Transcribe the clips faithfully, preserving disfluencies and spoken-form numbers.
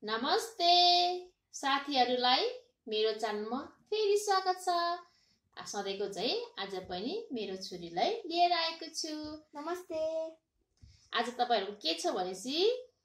नमस्ते साथीहरुलाई मेरो च्यानलमा फेरि स्वागत छ। सधैँको चाहिँ आज पनि मेरो छोरीलाई लिएर आएको छु। नमस्ते। आज तपाईहरुको के छ भनेसी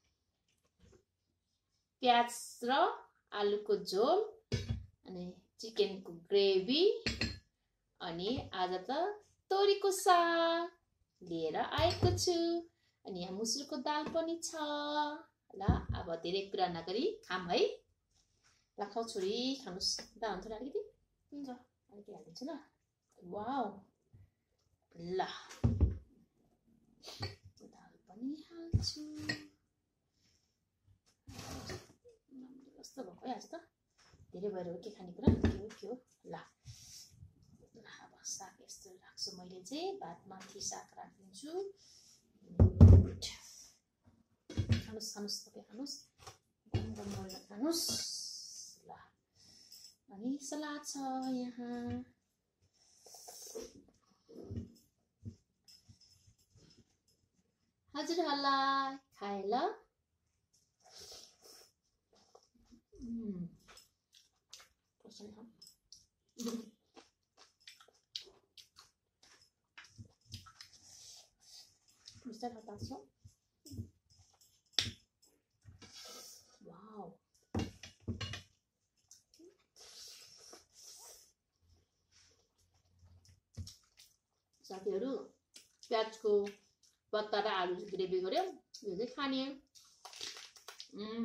प्याज र आलुको झोल अनि चिकनको ग्रेभी अनि आज त तोरीको साग लिएर आएको छु अनि यहाँ मुसुरको दाल पनि छ। ल अब धेरै कुरा नगरी खाम है। ल खाऊ छोरी खानुस्। दाल हुन्छ अलिकति हुन्छ अलिकति हालिदिन्छु ल। वाउ ल दाल पनि हाल्छु। कस्तो भएको है आज त धेरै भएर हो के खानेकुरा के हो के हो। ल अब साग यस्तो राख्छु मैले चाहिँ भातमाथि साग राखिदिन्छु। खानुस् खानुस् तपाईँ खानुस् गम गम गरेर खानुस्। ल अनि सलाद छ यहाँ। हजुरहरूलाई खाए ल। बिस्तारै हतार्छु। वाउ साथीहरु प्याजको पत्ता र आलु ग्रेभी गर्यो। यो चाहिँ खाने उम्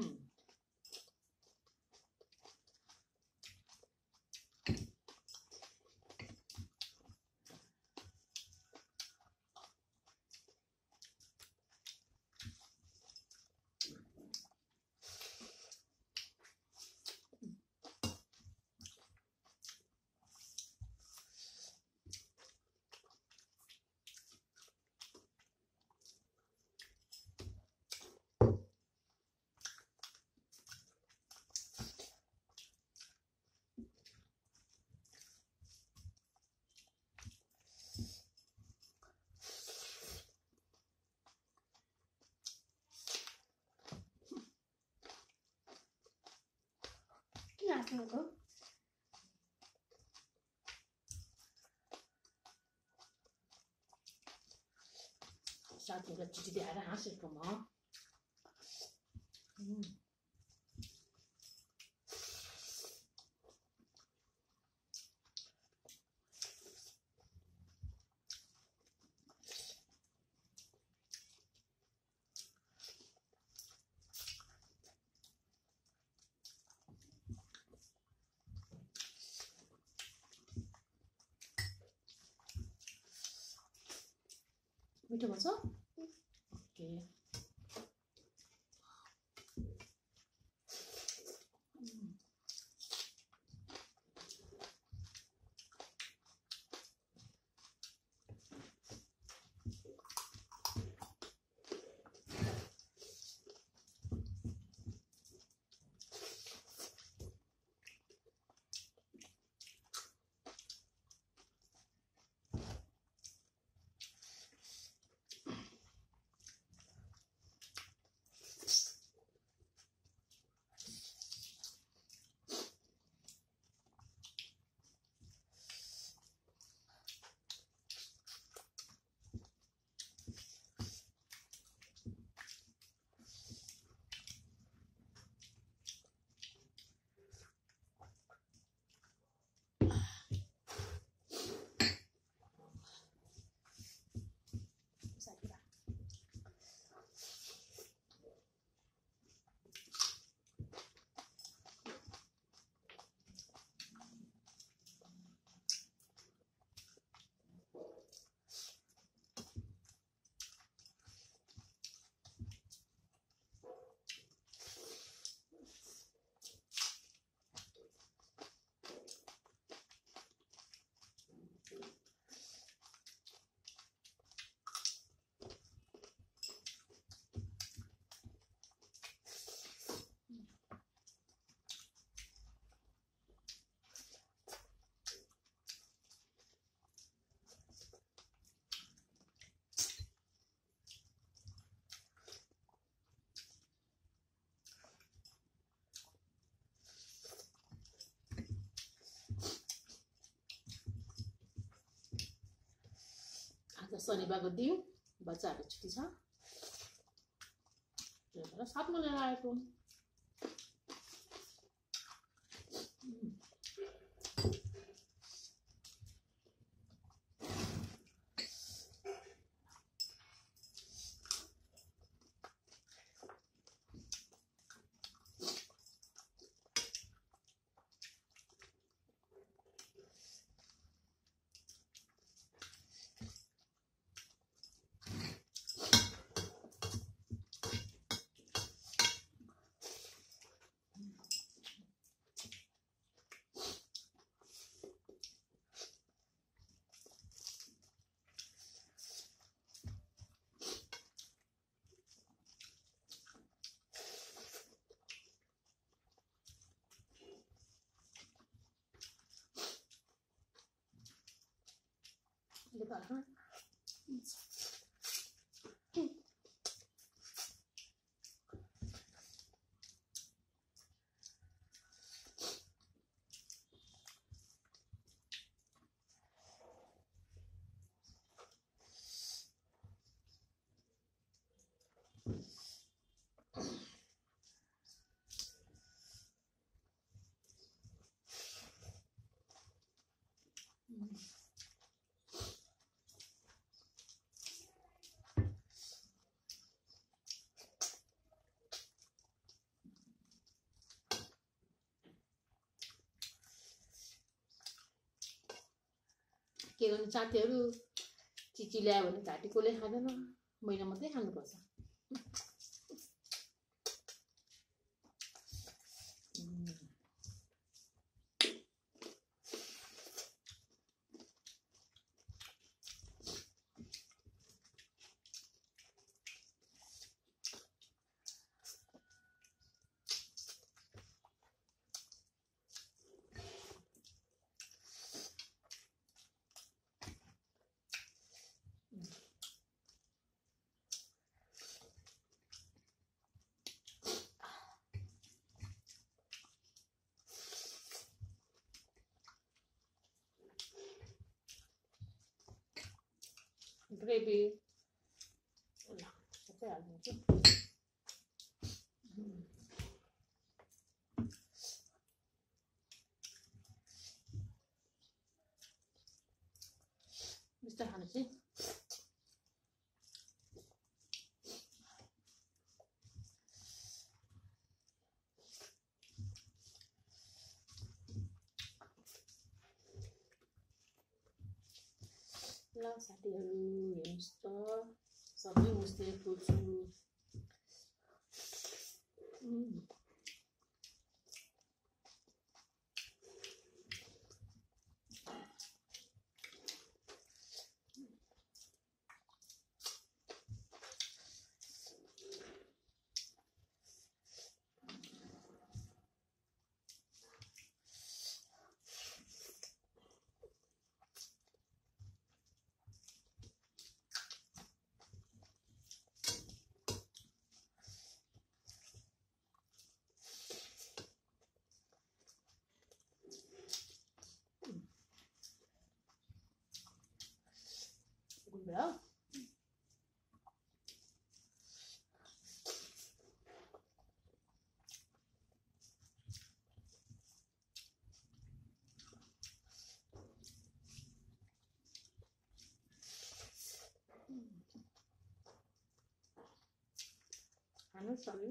Aku साथीहरुलाई चिठी दिएर हाँसेको म। मिठो भन्छ? ओके शनिबारको दिन बच्चाहरू छुट्टी छ, त्यही भएर साथमा लिएर आएको। Lebar, ha? के गर्नु साथीहरू, चिची ल्यायो भने घाँटी कसले खाँदैन, मैले मात्रै खानुपर्छ। Gravy, lah, apa ya itu? Bisa kan sih? Lah साथीहरू हेर्नुस् त, सबै मुस्ने खोज्छु। Udah. Panas sekali.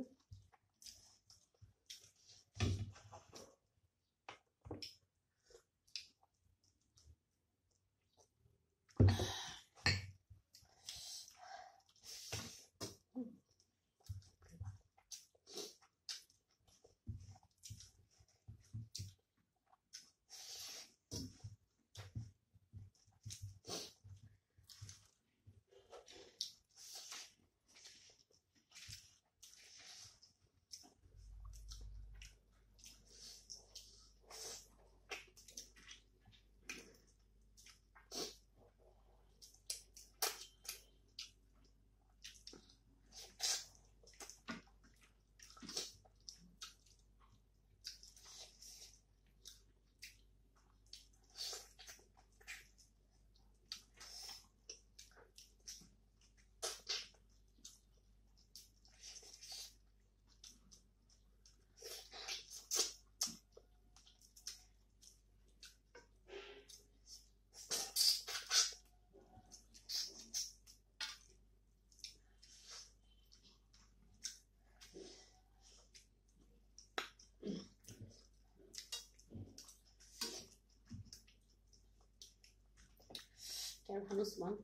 त्यहाँ खानुस् मन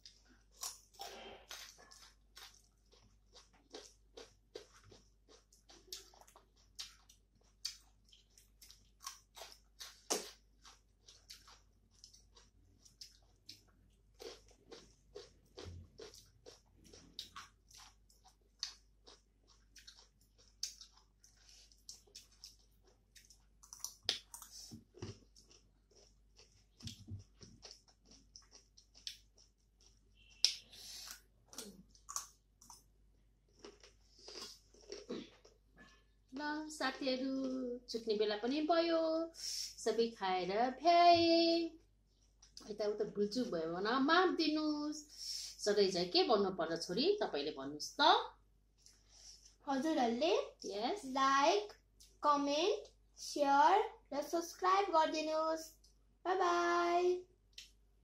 साथीहरु छुट्ने बेला पनि भयो सबै खाएर भ्याए यताउता भुलचुक भयो भने माफ दिनुस् सधैँ चाहिँ के भन्नु पर्छ छोरी तपाईले भन्नुस् त हजुरहरुले यस लाइक कमेन्ट शेयर र सब्स्क्राइब गरिदिनुस् बाइ बाइ